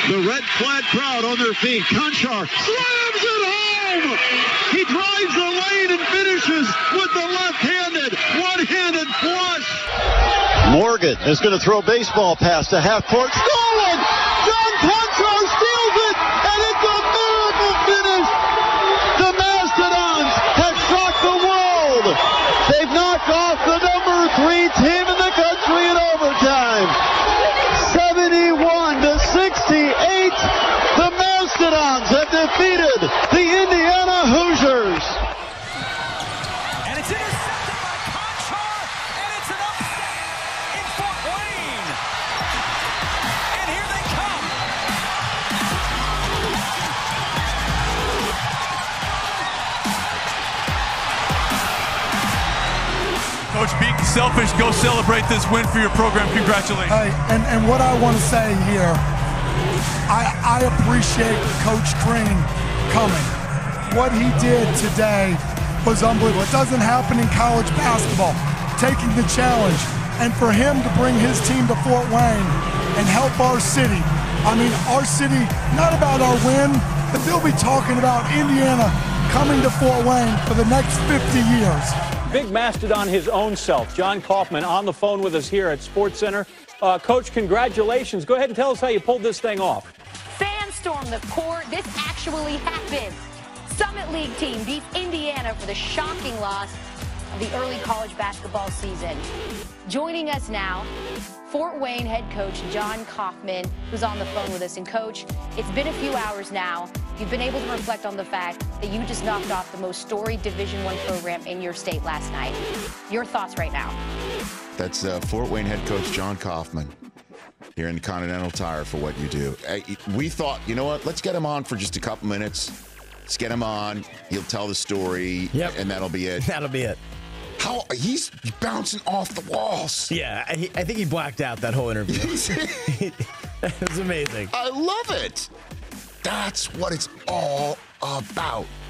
The red-clad crowd on their feet. Conchar slams it home! He drives the lane and finishes with the left-handed, one-handed flush. Morgan is going to throw a baseball pass to half court. Stolen! John Conchar steals it, and it's a miracle finish! The Mastodons have shocked the world! They've knocked off the number 3 team in the country in overtime! 71-68, the Mastodons have defeated the Indiana Hoosiers. And it's intercepted by Conchar, and it's an upset in Fort Wayne. And here they come. Coach, be selfish. Go celebrate this win for your program. Congratulations. Hey, and what I want to say here, I appreciate Coach Green coming. What he did today was unbelievable. It doesn't happen in college basketball. Taking the challenge, and for him to bring his team to Fort Wayne and help our city. I mean, our city, not about our win, but they'll be talking about Indiana coming to Fort Wayne for the next 50 years. Big Mastodon his own self, John Kaufman, on the phone with us here at SportsCenter. Coach, congratulations. Go ahead and tell us how you pulled this thing off. Fans stormed the court. This actually happened. Summit League team beats Indiana for the shocking loss of the early college basketball season. Joining us now, Fort Wayne head coach John Kaufman, who's on the phone with us. And Coach, it's been a few hours now. You've been able to reflect on the fact that you just knocked off the most storied Division I program in your state last night. Your thoughts right now? That's Fort Wayne head coach John Kaufman here in Continental Tire for what you do. We thought, you know what, let's get him on for just a couple minutes. Let's get him on. He'll tell the story, and that'll be it. That'll be it. How he's bouncing off the walls. Yeah, I think he blacked out that whole interview. It was amazing. I love it. That's what it's all about.